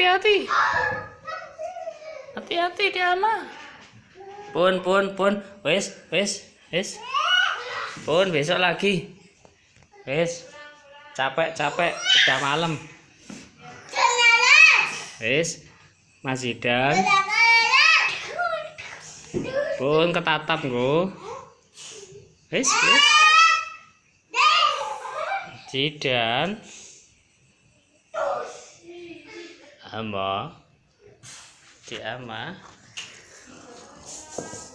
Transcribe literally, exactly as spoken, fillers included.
hati-hati. Hati-hati di ama. Pun, pun, pun. Wes, wes, wes. Pun, besok lagi. Wes. Capek, capek. Udah malam. Wes. Mas Zidan. Pun ketatap nggo. Wes, wes. Zidan. Ama. Di ama.